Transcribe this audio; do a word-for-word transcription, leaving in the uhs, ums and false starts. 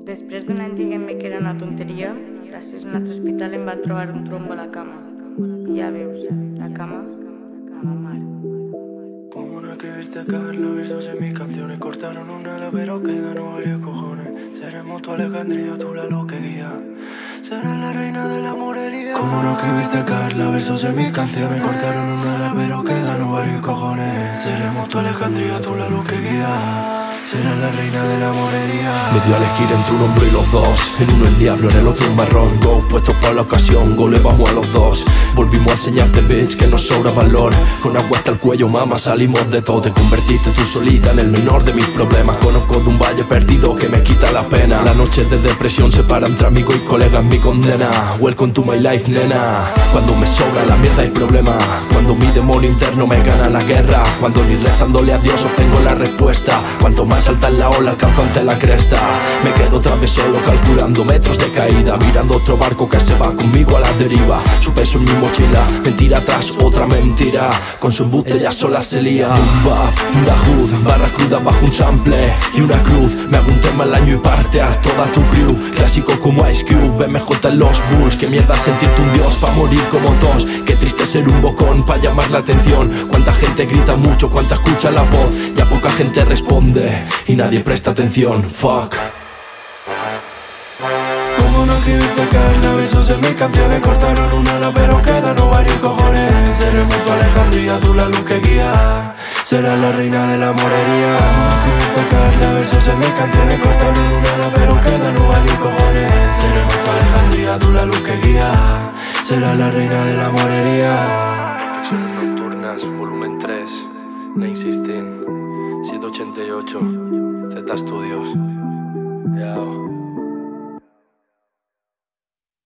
Després d'un any dient-me que era una tonteria, gràcies a un altre hospital em van trobar un trombo a la cama. I ja veus, la cama a la mar. ¿Cómo no escribirte, Carla? Versos en mis canciones cortaron una ala, pero quedan varios cojones. Seremos tu Alejandría, tú la luz que guía. Serás la reina de la morería. ¿Cómo no escribirte, Carla? Versos en mis canciones cortaron una ala, pero quedan varios cojones. Seremos tu Alejandría, tú la luz que guía. Serás la reina de la morería. Me dio a elegir entre un hombre y los dos. En uno el diablo, en el otro un marrón. Go, puestos para la ocasión, go, le vamos a los dos. Volvimos a enseñarte, bitch, que nos sobra valor. Con agua hasta el cuello, mama, salimos de todo. Te convertiste tú solita en el menor de mis problemas. Conozco de un valle perdido que me quita la pena. La noche de depresión separa entre amigo y colega en mi condena. Welcome to my life, nena. Cuando me sobra la mierda hay problema. Cuando mi demonio interno me gana la guerra. Cuando ni rezándole a Dios obtengo la respuesta. Cuanto más alta en la ola alcanzo ante la cresta. Me quedo otra vez solo calculando metros de caída, mirando otro barco que se va conmigo a la deriva. Su peso en mi mochila, mentira tras otra mentira. Con su embuste ya sola se lía. Boom bap, da hood, barra cruda bajo un sample y una cruz. Me hago un tema al año y parte a toda tu crew. Clásico como Ice Cube, M J en los Bulls. Qué mierda sentirte un dios pa' morir como tos. Qué triste ser un bocón pa' llamar la atención. Cuánta gente grita mucho, cuánta escucha la voz. Ya poca gente responde y nadie presta atención. Fuck. ¿Cómo no escribirte, Carla? Versos en mis canciones cortaron una ala, pero quedan varios cojones. Seremos tu Alejandría, tú la luz que guía. Serás la reina de la morería. ¿Cómo no escribirte, Carla? Versos en mis canciones cortaron una ala, pero quedan varios cojones. Seremos tu Alejandría, tú la luz que guía. Serás la reina de la morería. Reflexiones nocturnas, volumen tres, Nine System, siete ochenta y ocho, Z Studios. Yao.